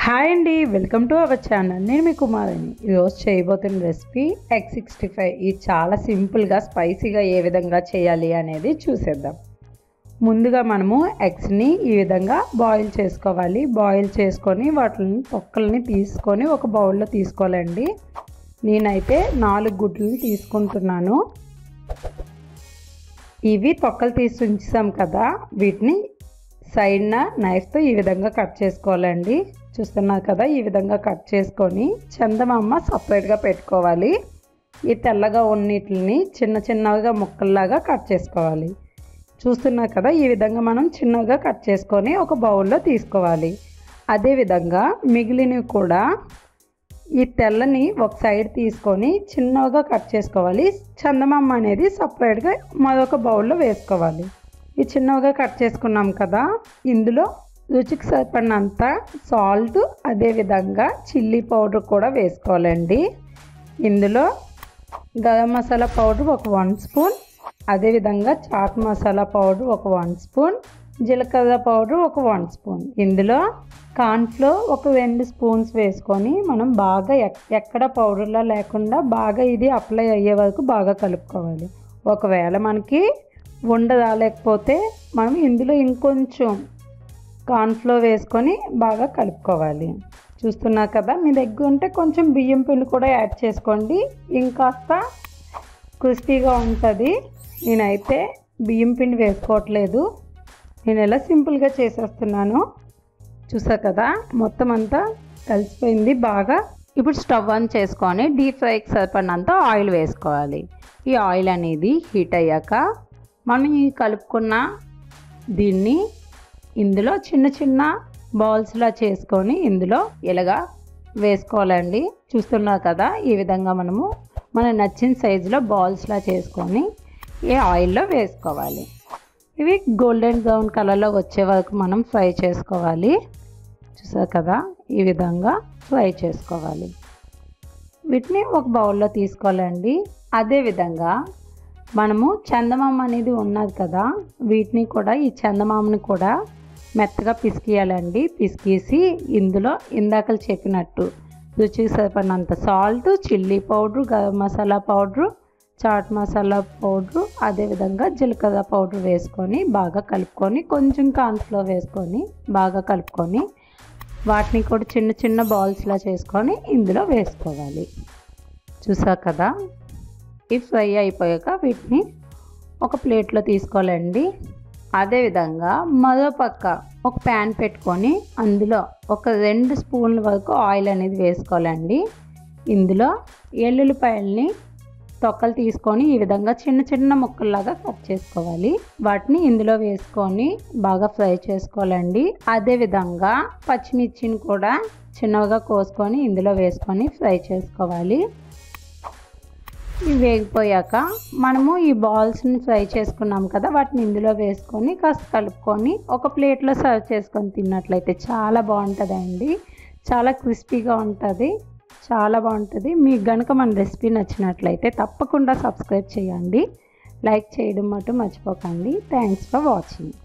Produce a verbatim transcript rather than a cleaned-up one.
Hi అండి, welcome to our channel. నేను మీ కుమారిని. ఈరోజు చేయబోతున్న రెసిపీ ఎగ్ సిక్స్టీ ఫైవ్. ఇది చాలా సింపుల్గా స్పైసీగా ఏ విధంగా చేయాలి అనేది చూసేద్దాం. ముందుగా మనము ఎగ్స్ని ఈ విధంగా బాయిల్ చేసుకోవాలి. బాయిల్ చేసుకొని వాటిని తొక్కల్ని తీసుకొని ఒక బౌల్లో తీసుకోవాలండి. నేనైతే నాలుగు గుడ్లని తీసుకుంటున్నాను. ఇవి తొక్కలు తీసి ఉంచాం కదా, వీటిని సైడ్న నైఫ్తో ఈ విధంగా కట్ చేసుకోవాలండి. చూస్తున్నారు కదా, ఈ విధంగా కట్ చేసుకొని చందమామ సపరేట్గా పెట్టుకోవాలి. ఈ తెల్లగా ఉన్నీటిని చిన్న చిన్నగా ముక్కల్లాగా కట్ చేసుకోవాలి. చూస్తున్నారు కదా, ఈ విధంగా మనం చిన్నగా కట్ చేసుకొని ఒక బౌల్లో తీసుకోవాలి. అదేవిధంగా మిగిలినవి కూడా ఈ తెల్లని ఒక సైడ్ తీసుకొని చిన్నగా కట్ చేసుకోవాలి. చందమామ అనేది సపరేట్గా మరొక బౌల్లో వేసుకోవాలి. ఈ చిన్నగా కట్ చేసుకున్నాం కదా, ఇందులో రుచికి సరిపడినంత సాల్ట్, అదేవిధంగా చిల్లీ పౌడర్ కూడా వేసుకోవాలండి. ఇందులో గరం మసాలా పౌడర్ ఒక వన్ స్పూన్, అదేవిధంగా చాట్ మసాలా పౌడర్ ఒక వన్ స్పూన్, జీలకర్ర పౌడర్ ఒక వన్ స్పూన్, ఇందులో కార్న్ఫ్లోర్ ఒక రెండు స్పూన్స్ వేసుకొని మనం బాగా ఎక్కడ పౌడర్లా లేకుండా బాగా ఇది అప్లై అయ్యే వరకు బాగా కలుపుకోవాలి. ఒకవేళ మనకి ఉండ రాలేకపోతే మనం ఇందులో ఇంకొంచెం కార్న్ఫ్లోర్ వేసుకొని బాగా కలుపుకోవాలి. చూస్తున్నారు కదా, మీ దగ్గర ఉంటే కొంచెం బియ్యం పిండి కూడా యాడ్ చేసుకోండి, ఇంకాస్త క్రిస్పీగా ఉంటుంది. నేనైతే బియ్యం పిండి వేసుకోవట్లేదు, నేను ఎలా సింపుల్గా చేసేస్తున్నాను. చూసారు కదా, మొత్తం అంతా కలిసిపోయింది బాగా. ఇప్పుడు స్టవ్ ఆన్ చేసుకొని డీప్ ఫ్రైకి సరిపడినంత ఆయిల్ వేసుకోవాలి. ఈ ఆయిల్ అనేది హీట్ అయ్యాక మనం ఈ కలుపుకున్న దీన్ని ఇందులో చిన్న చిన్న బాల్స్లా చేసుకొని ఇందులో ఇలాగా వేసుకోవాలండి. చూస్తున్నారు కదా, ఈ విధంగా మనము మన నచ్చిన సైజులో బాల్స్లా చేసుకొని ఈ ఆయిల్లో వేసుకోవాలి. ఇవి గోల్డెన్ బ్రౌన్ కలర్లో వచ్చే వరకు మనం ఫ్రై చేసుకోవాలి. చూసారు కదా, ఈ విధంగా ఫ్రై చేసుకోవాలి. వీటిని ఒక బౌల్లో తీసుకోవాలండి. అదేవిధంగా మనము చందమామ అనేది ఉన్నది కదా, వీటిని కూడా ఈ చందమామని కూడా మెత్తగా పిసికియాలండి. పిసికేసి ఇందులో ఇందాకలు చెప్పినట్టు రుచికి సరిపడినంత salt, chilli powder, garam masala powder, chaat masala powder, అదేవిధంగా జీలకర్ర పౌడర్ వేసుకొని బాగా కలుపుకొని కొంచెం కార్న్ఫ్లోర్ వేసుకొని బాగా కలుపుకొని వాటిని కూడా చిన్న చిన్న బాల్స్లా చేసుకొని ఇందులో వేసుకోవాలి. చూసారు కదా, ఈ ఫ్రై అయిపోయాక వీటిని ఒక ప్లేట్లో తీసుకోవాలండి. అదేవిధంగా మరో పక్క ఒక ప్యాన్ పెట్టుకొని అందులో ఒక రెండు స్పూన్ల వరకు ఆయిల్ అనేది వేసుకోవాలండి. ఇందులో ఎల్లుల్లిపాయల్ని తొక్కలు తీసుకొని ఈ విధంగా చిన్న చిన్న ముక్కల్లాగా కట్ చేసుకోవాలి. వాటిని ఇందులో వేసుకొని బాగా ఫ్రై చేసుకోవాలండి. అదేవిధంగా పచ్చిమిర్చిని కూడా చిన్నగా కోసుకొని ఇందులో వేసుకొని ఫ్రై చేసుకోవాలి. ఇవి వేగిపోయాక మనము ఈ బాల్స్ని ఫ్రై చేసుకున్నాం కదా, వాటిని ఇందులో వేసుకొని కాస్త కలుపుకొని ఒక ప్లేట్లో సర్వ్ చేసుకొని తిన్నట్లయితే చాలా బాగుంటుందండి. చాలా క్రిస్పీగా ఉంటుంది, చాలా బాగుంటుంది. మీకు కనుక మన రెసిపీ నచ్చినట్లయితే తప్పకుండా సబ్స్క్రైబ్ చేయండి, లైక్ చేయడం మటు మర్చిపోకండి. Thanks for watching.